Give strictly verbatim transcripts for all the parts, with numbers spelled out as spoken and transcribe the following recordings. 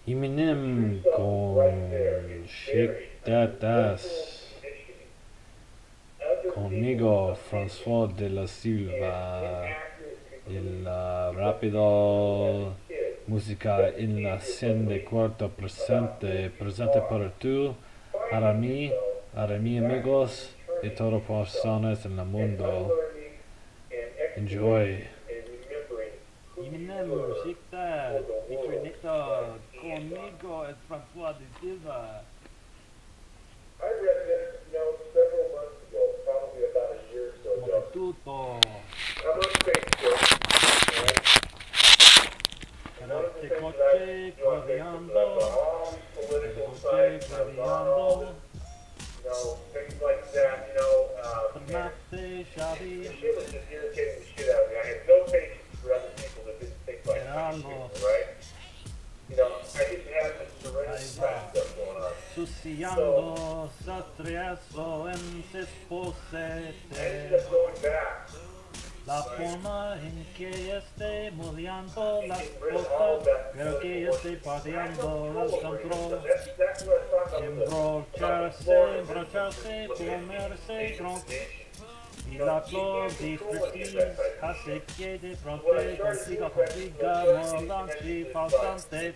Eminem con Shake That Ass, conmigo François de la Silva, il uh, rapido música en la scena de cuarto presente, presente para tú, para mí, para mis amigos y todas personas en el mundo. Enjoy. Eminem, Shake That, featuring Nicta, conmigo es François de Silva. I read this, you know, several months ago, probably about a year or so Come ago. tutto, I'm on Facebook, right? And one of the Te things that I coche do on Facebook is I corriendo, saw all these te political coche sites, and I saw all corriendo, this, you know, things like that, you know, um, and Tornate, the Xavi, shit was just irritating the shit out of me. I had no patience for other people that didn't think like me, Gerardo, right? You know, I didn't have this surrender ahí crap va, stuff going on. suciando, satriazo en se I ended posete. up going back. La forma en que esté modiando las Getting rid of all cosas, that pero que esté perdiendo el control. That's exactly what I'm talking about. Embrocharse, embrocharse, comerse, tronco. Y la flor de striptease hace que de pronto consiga, consiga, mordante, faltante,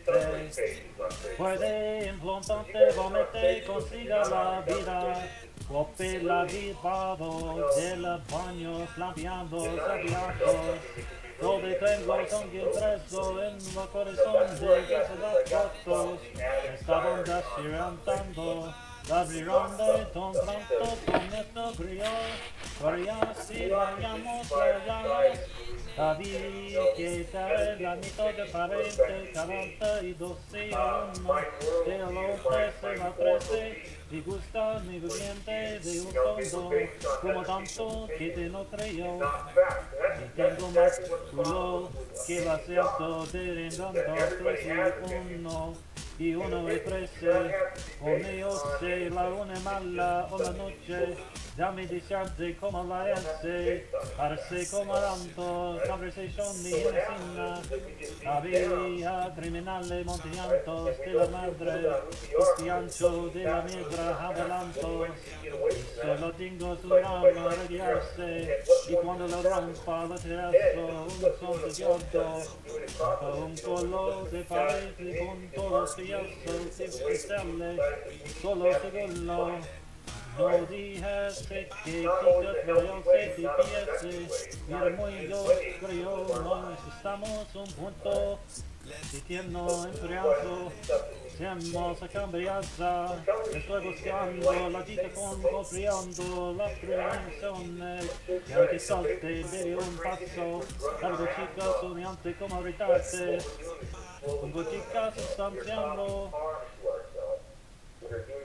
puede implantante, vomite, consiga la vida. Cope la vivado del baño, flambeando, sabiando. Donde tengo sangre preso en el corazón de esas fotos. Estaban desirantando, la viranda tan pronto con esto brilló. Corría si vayamos, vayamos. David que sabe la mitad de parente, cuarenta y doce y uno. De los trece la trece. Me gusta mi viviente de un fondo, como tanto que te no creo. Y tengo más culo que el acierto de rendondo, tres y uno, y uno y trece. O me sé la una mala o la noche, dame desearte como la S, parece como tanto, conversation mi encina. Había criminales montillantos de la madre, costiancho de la migra. Adelanto, y solo tengo su rama a radiarse, y cuando lo rompa lo terrazo, un son de yodo, bajo un color de pared y con todos los piezos artificiales, solo seguro. No dije que quizás creo se diviese, mira muy yo creo, no necesitamos un punto, si tiene enfriado, siamo a cambiarla, estoy buscando la vita con confiando la prevenzione, e anche salte di un passo, algo chica sognante come abritate, un go chica sostanziando.